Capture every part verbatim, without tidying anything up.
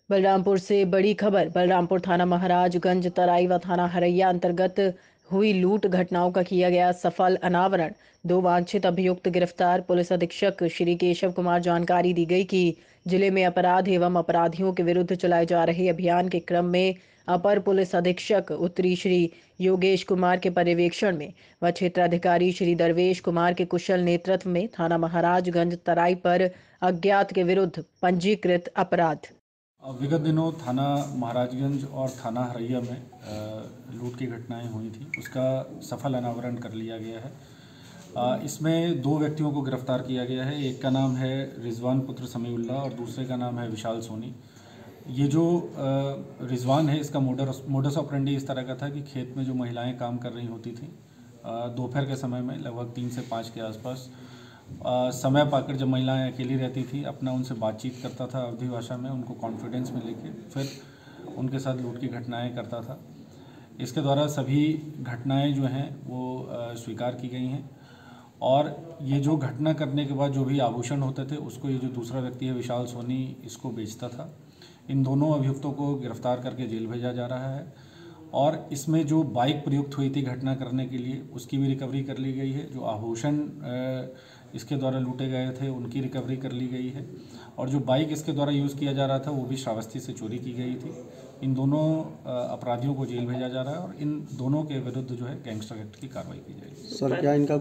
बलरामपुर से बड़ी खबर। बलरामपुर थाना महाराजगंज तराई व थाना हरैया अंतर्गत हुई लूट घटनाओं का किया गया सफल अनावरण। दो वांछित अभियुक्त गिरफ्तार। पुलिस अधीक्षक श्री केशव कुमार जानकारी दी गई कि जिले में अपराध एवं अपराधियों के विरुद्ध चलाए जा रहे अभियान के क्रम में अपर पुलिस अधीक्षक उत्तरी श्री योगेश कुमार के पर्यवेक्षण में व क्षेत्राधिकारी श्री दरवेश कुमार के कुशल नेतृत्व में थाना महाराजगंज तराई पर अज्ञात के विरुद्ध पंजीकृत अपराध। विगत दिनों थाना महाराजगंज और थाना हरैया में लूट की घटनाएं हुई थी, उसका सफल अनावरण कर लिया गया है। इसमें दो व्यक्तियों को गिरफ्तार किया गया है। एक का नाम है रिजवान पुत्र समीउल्ला और दूसरे का नाम है विशाल सोनी। ये जो रिजवान है, इसका मोडस मोडस ऑपरेंडी इस तरह का था कि खेत में जो महिलाएं काम कर रही होती थी, दोपहर के समय में लगभग तीन से पाँच के आसपास आ, समय पाकर जब महिलाएं अकेली रहती थी, अपना उनसे बातचीत करता था अवधी भाषा में, उनको कॉन्फिडेंस में लेके फिर उनके साथ लूट की घटनाएं करता था। इसके द्वारा सभी घटनाएं जो हैं वो आ, स्वीकार की गई हैं और ये जो घटना करने के बाद जो भी आभूषण होते थे उसको ये जो दूसरा व्यक्ति है विशाल सोनी, इसको बेचता था। इन दोनों अभियुक्तों को गिरफ्तार करके जेल भेजा जा रहा है और इसमें जो बाइक प्रयुक्त हुई थी घटना करने के लिए उसकी भी रिकवरी कर ली गई है। जो आभूषण इसके द्वारा लूटे गए थे उनकी रिकवरी कर ली गई है और जो बाइक इसके द्वारा यूज़ किया जा रहा था वो भी श्रावस्ती से चोरी की गई थी। इन दोनों अपराधियों को जेल भेजा जा रहा है और इन दोनों के विरुद्ध जो है गैंगस्टर एक्ट की कार्रवाई की जाएगी। सर, क्या इनका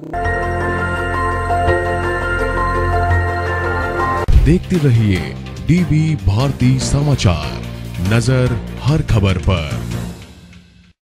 देखते रहिए डीबी भारती समाचार, नजर हर खबर पर।